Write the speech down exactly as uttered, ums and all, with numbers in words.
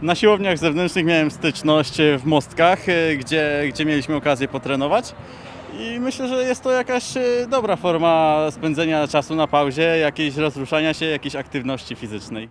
Na siłowniach zewnętrznych miałem styczność w Mostkach, gdzie, gdzie mieliśmy okazję potrenować. I myślę, że jest to jakaś dobra forma spędzenia czasu na pauzie, jakiejś rozruszania się, jakiejś aktywności fizycznej.